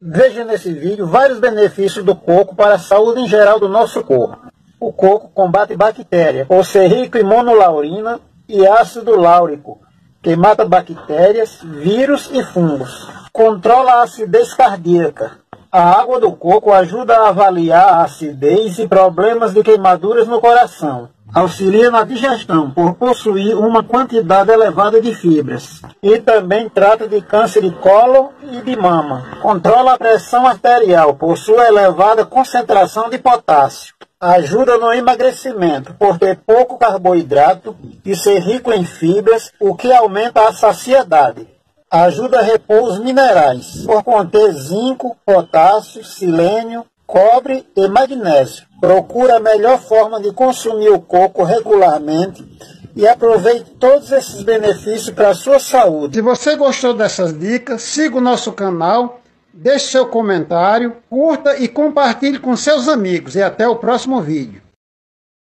Veja nesse vídeo vários benefícios do coco para a saúde em geral do nosso corpo. O coco combate bactérias, por ser rico em monolaurina e ácido láurico, que mata bactérias, vírus e fungos. Controla a acidez cardíaca. A água do coco ajuda a avaliar a acidez e problemas de queimaduras no coração. Auxilia na digestão, por possuir uma quantidade elevada de fibras. E também trata de câncer de cólon e de mama. Controla a pressão arterial, por sua elevada concentração de potássio. Ajuda no emagrecimento, por ter pouco carboidrato e ser rico em fibras, o que aumenta a saciedade. Ajuda a repor os minerais, por conter zinco, potássio, selênio, cobre e magnésio. Procura a melhor forma de consumir o coco regularmente e aproveite todos esses benefícios para a sua saúde. Se você gostou dessas dicas, siga o nosso canal, deixe seu comentário, curta e compartilhe com seus amigos. E até o próximo vídeo.